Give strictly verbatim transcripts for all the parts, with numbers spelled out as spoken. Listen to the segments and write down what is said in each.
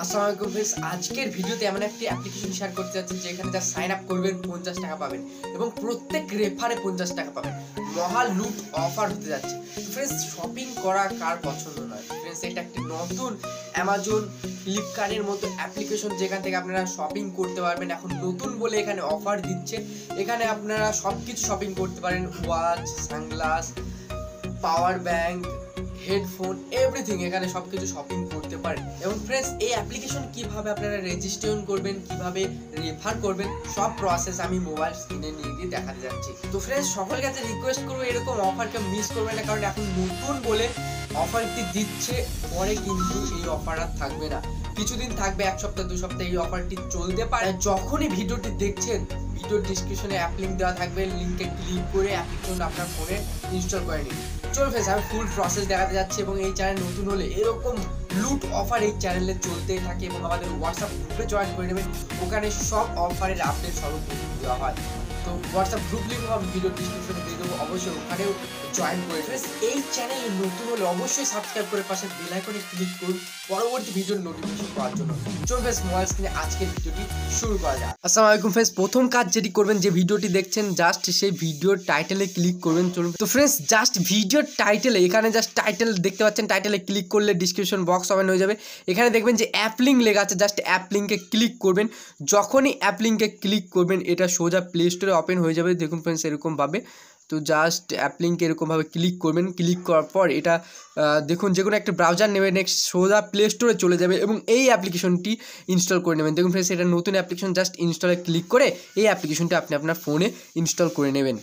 আসসালামু আলাইকুম फ्रेंड्स, আজকের ভিডিওতে এমন একটি অ্যাপ্লিকেশন শেয়ার করতে যাচ্ছি যেখানে যা সাইন আপ করবেন পঞ্চাশ টাকা পাবেন এবং প্রত্যেক রেফারে পঞ্চাশ টাকা পাবেন। মহা লুট অফার হতে যাচ্ছে। फ्रेंड्स, শপিং করা কার পছন্দ নয়? फ्रेंड्स, এটা একটি নতুন অ্যামাজন ফ্লিপকার্টের মতো অ্যাপ্লিকেশন যেখান থেকে আপনারা শপিং করতে পারবেন। এখন নতুন বলে এখানে অফার দিচ্ছে। এখানে আপনারা সব কিছু শপিং করতে পারেন, watch, sunglasses, power bank, headphone, everything এখানে সবকিছু শপিং করতে পারেন। এবং फ्रेंड्स, এই অ্যাপ্লিকেশন কিভাবে আপনারা রেজিস্ট্রেশন করবেন, কিভাবে রেফার করবেন, সব প্রসেস আমি মোবাইল স্ক্রিনে নিয়ে গিয়ে দেখাতে যাচ্ছি। তো फ्रेंड्स, সকলের কাছে রিকোয়েস্ট করবো এরকম অফারকে মিস করবেন না, কারণ এখন নতুন বলে অফারটি দিচ্ছে, পরে কিন্তু এই অফার আর থাকবে না। কিছুদিন থাকবে, এক সপ্তাহ দু সপ্তাহ এই অফারটি চলতে পারে। যখনই ভিডিওটি দেখছেন, ভিডিও ডিসক্রিপশনে অ্যাপ লিঙ্ক দেওয়া থাকবে, লিঙ্কে ক্লিক করে অ্যাপ্লিকেশন আপনার ফোনে ইনস্টল করে নিন। চলো फ्रेंड्स, আমি ফুল প্রসেস দেখাতে যাচ্ছি এবং এই চ্যানেল নতুন হলে এরকম লুট অফার এই চ্যানেলে চলতেই থাকে এবং আমাদের হোয়াটসঅ্যাপ গ্রুপে জয়েন করে নেবেন। ওখানে সব অফারের আপডেট সর্বপ্রথম দেওয়া হয়। তো হোয়াটসঅ্যাপ গ্রুপ লিঙ্ক আমি ভিডিও ডিসক্রিপশনে দিয়ে দেবো, অবশ্যই ওখানেও জয়েন করে নেবেন। এই চ্যানেলে নতুন হলে অবশ্যই সাবস্ক্রাইব করে পাশে বেল আইকনে ক্লিক করুন পরবর্তী ভিডিওর নোটিফিকেশন পাওয়ার জন্য। চলো फ्रेंड्स, মোবাইল স্ক্রিনে আজকের ভিডিওটি শুরু করা যাক। আসসালামু আলাইকুম फ्रेंड्स, প্রথম কাজ যেটি করবেন, যে ভিডিওটি দেখছেন জাস্ট সেই ভিডিওর টাইটেলে ক্লিক করবেন। চলুন তো फ्रेंड्स, জাস্ট ভিডিওর টাইটেলে এখানে জাস্ট টাইটেল দেখতে পাচ্ছেন, টাইটেলে ক্লিক করলে ডিসক্রিপশন বক্স ওপেন হয়ে যাবে। এখানে দেখবেন যে অ্যাপ লিঙ্ক লেখা আছে, জাস্ট অ্যাপ লিঙ্কে ক্লিক করবেন। যখনই অ্যাপ লিঙ্কে ক্লিক করবেন এটা সোজা প্লে স্টোরে ওপেন হয়ে যাবে। দেখুন फ्रेंड्स, এরকমভাবে তো জাস্ট অ্যাপ লিঙ্কে এরকমভাবে ক্লিক করবেন। ক্লিক করার পর এটা দেখুন যে কোনো একটা ব্রাউজার নেবে, নেক্সট সোজা প্লে স্টোরে চলে যাবে এবং এই অ্যাপ্লিকেশনটি ইনস্টল করে নেবেন। দেখুন फ्रेंड्स, এটা নতুন অ্যাপ্লিকেশন, জাস্ট ইনস্টলে ক্লিক করে এই অ্যাপ্লিকেশনটা আপনি আপনার ফোনে ইনস্টল করে নেবেন।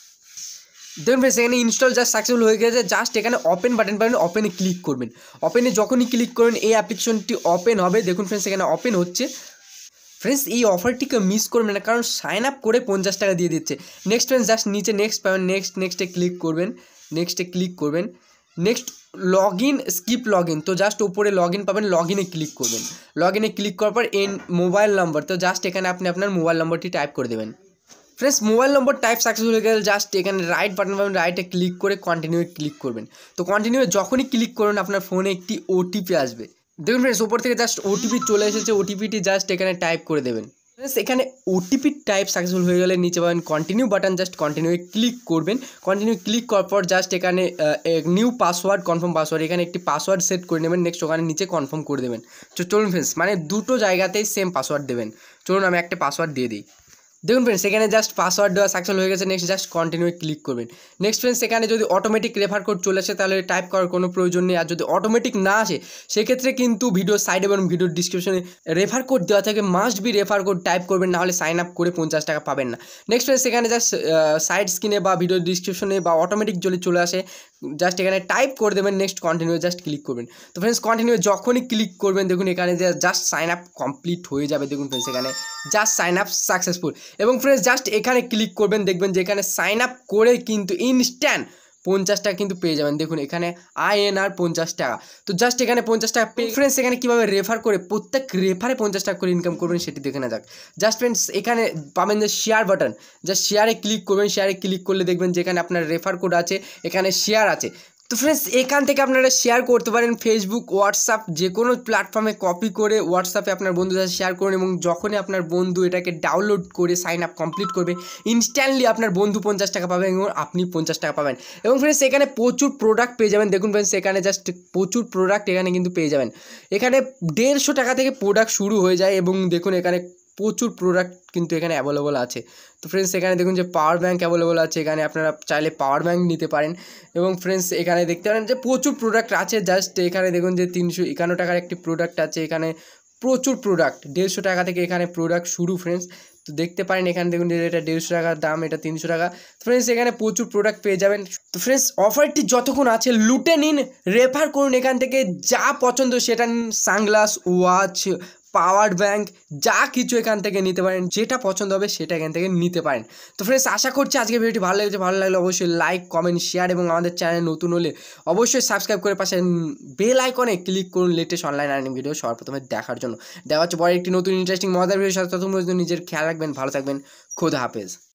দেখুন फ्रेंड्स, এখানে ইনস্টল জাস্ট সাকসেসফুল হয়ে গেছে। জাস্ট এখানে ওপেন বাটন পাবেন, ওপেনে ক্লিক করবেন। ওপেনে যখনই ক্লিক করবেন এই অ্যাপ্লিকেশনটি ওপেন হবে। দেখুন फ्रेंड्स, এখানে ওপেন হচ্ছে। फ्रेंड्स, এই অফারটিকে মিস করবেন না, কারণ সাইন আপ করে পঞ্চাশ টাকা দিয়ে দিচ্ছে। নেক্সট फ्रेंड्स, জাস্ট নিচে নেক্সট পাবেন, নেক্সট নেক্সটে ক্লিক করবেন, নেক্সটে ক্লিক করবেন। Next log in, skip log in, তো জাস্ট উপরে লগ ইন পাবেন, লগ ইনে ক্লিক করবেন। লগ ইনে ক্লিক করার পর এন মোবাইল নাম্বার, তো জাস্ট এখানে আপনি আপনার মোবাইল নম্বরটি টাইপ করে দেবেন। Friends, mobile number type successful হয়ে গেলে জাস্ট এখানে রাইট বাটন পাবেন, রাইটে ক্লিক করে কন্টিনিউ ক্লিক করবেন। তো কন্টিনিউ যখনই ক্লিক করুন আপনার ফোনে একটি ওটিপি আসবে। দেখুন फ्रेंड्स, উপর থেকে জাস্ট ওটিপি চলে এসেছে, ওটিপিটি জাস্ট এখানে টাইপ করে দেবেন। फ्रेंड्स, এখানে ওটিপি টাইপ সাকসেসফুল হয়ে গেলে নিচে পাবেন continue button, just continue click করবেন। কন্টিনিউ ক্লিক করার পর জাস্ট এখানে নিউ পাসওয়ার্ড, কনফার্ম পাসওয়ার্ড, এখানে একটি পাসওয়ার্ড সেট করে নেবেন। নেক্সট ওখানে নিচে কনফার্ম করে দেবেন। তো চলুন फ्रेंड्स, মানে দুটো জায়গাতেই সেম পাসওয়ার্ড দেবেন। চলুন আমি একটা পাসওয়ার্ড দিয়ে দিই। দেখুন फ्रेंड्स, এখানে জাস্ট পাসওয়ার্ড দেওয়া সাকসেসফুল হয়ে গেছে। নেক্সট জাস্ট কন্টিনিউ ক্লিক করবেন। নেক্সট फ्रेंड्स, এখানে যদি অটোমেটিক রেফার কোড চলে আসে তাহলে টাইপ করার কোনো প্রয়োজন নেই। আর যদি অটোমেটিক না আসে সেক্ষেত্রে কিন্তু ভিডিও সাইড এবং ভিডিওর ডিসক্রিপশনে রেফার কোড দেওয়া থাকে, must be refer code type করবেন, নাহলে সাইন আপ করে পঞ্চাশ টাকা পাবেন না। নেক্সট फ्रेंड्स, এখানে জাস্ট সাইড স্ক্রিনে বা ভিডিওর ডিসক্রিপশনে বা অটোমেটিক যদি চলে আসে জাস্ট এখানে টাইপ করে দেবেন। নেক্সট কন্টিনিউ জাস্ট ক্লিক করবেন। তো फ्रेंड्स, কন্টিনিউ যখনই ক্লিক করবেন দেখুন এখানে জাস্ট সাইন আপ কমপ্লিট হয়ে যাবে। দেখুন फ्रेंड्स, এখানে জাস্ট সাইন আপ সাকসেসফুল। এবং फ्रेंड्स, জাস্ট এখানে ক্লিক করবেন, দেখবেন যে এখানে সাইন আপ করে কিন্তু ইনস্ট্যান্ট পঞ্চাশ টাকা কিন্তু পেয়ে যাবেন। দেখুন এখানে আইএনআর পঞ্চাশ টাকা। তো জাস্ট এখানে পঞ্চাশ টাকা পেয়ে फ्रेंड्स, এখানে কীভাবে রেফার করে প্রত্যেক রেফারে পঞ্চাশ টাকা করে ইনকাম করবেন সেটি দেখে না যাক। জাস্ট फ्रेंड्स, এখানে পাবেন যে শেয়ার বাটন, জাস্ট শেয়ারে ক্লিক করবেন। শেয়ারে ক্লিক করলে দেখবেন যে এখানে আপনার রেফার কোড আছে, এখানে শেয়ার আছে। তো फ्रेंड्स, এখান থেকে আপনারা শেয়ার করতে পারেন ফেসবুক, হোয়াটসঅ্যাপ, যে কোনো প্ল্যাটফর্মে কপি করে হোয়াটসঅ্যাপে আপনার বন্ধুদের সাথে শেয়ার করুন এবং যখনই আপনার বন্ধু এটাকে ডাউনলোড করে সাইন আপ কমপ্লিট করবে ইনস্ট্যান্টলি আপনার বন্ধু পঞ্চাশ টাকা পাবেন এবং আপনি পঞ্চাশ টাকা পাবেন। এবং फ्रेंड्स, এখানে প্রচুর প্রোডাক্ট পেয়ে যাবেন। দেখুন फ्रेंड्स, এখানে জাস্ট প্রচুর প্রোডাক্ট এখানে কিন্তু পেয়ে যাবেন। এখানে দেড়শো টাকা থেকে প্রোডাক্ট শুরু হয়ে যায় এবং দেখুন এখানে প্রচুর প্রোডাক্ট কিন্তু এখানে অ্যাভেলেবল আছে। তো फ्रेंड्स, এখানে দেখুন যে পাওয়ার ব্যাঙ্ক অ্যাভেলেবল আছে, এখানে আপনারা চাইলে পাওয়ার ব্যাঙ্ক নিতে পারেন। এবং फ्रेंड्स, এখানে দেখতে পারেন যে প্রচুর প্রোডাক্ট আছে। জাস্ট এখানে দেখুন যে তিনশো একান্ন টাকার একটি প্রোডাক্ট আছে। এখানে প্রচুর প্রোডাক্ট, দেড়শো টাকা থেকে এখানে প্রোডাক্ট শুরু फ्रेंड्स। তো দেখতে পারেন এখানে দেখুন যে এটা দেড়শো টাকার দাম, এটা তিনশো টাকা। फ्रेंड्स, এখানে প্রচুর প্রোডাক্ট পেয়ে যাবেন। তো फ्रेंड्स, অফারটি যতক্ষণ আছে লুটে নিন, রেফার করুন, এখান থেকে যা পছন্দ সেটা নিন। সানগ্লাস, ওয়াচ, পাওয়ার ব্যাঙ্ক, যা কিছু এখান থেকে নিতে পারেন, যেটা পছন্দ হবে সেটা এখান থেকে নিতে পারেন। তো फ्रेंड्स, আশা করছি আজকে ভিডিওটি ভালো লেগেছে। ভালো লাগলে অবশ্যই লাইক, কমেন্ট, শেয়ার এবং আমাদের চ্যানেল নতুন হলে অবশ্যই সাবস্ক্রাইব করে পাশে বেল আইকনে ক্লিক করুন লেটেস্ট অনলাইন আর্নিং ভিডিও সবার প্রথমে দেখার জন্য। দেখা হচ্ছে পরে একটি নতুন ইন্টারেস্টিং মজার ভিডিওর সাথে। ততক্ষণ পর্যন্ত নিজের খেয়াল রাখবেন, ভালো থাকবেন, খোদা হাফেজ।